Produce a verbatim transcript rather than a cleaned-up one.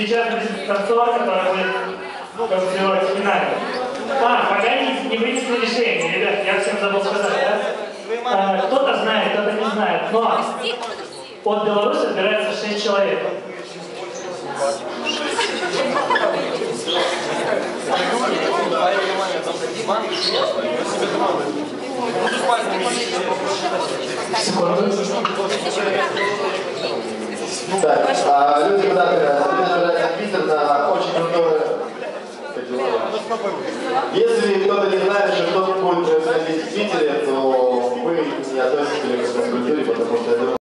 сейчас будет танцор, который будет танцевать в финале. А, пока не, не вынесли решение, ребят, я всем забыл сказать, да? А, кто-то знает, кто-то не знает, но от Беларуси отбирается шесть человек. Так, а, люди, куда-то написано очень крутое. Если кто-то не знает, что кто-то будет происходить в Питере,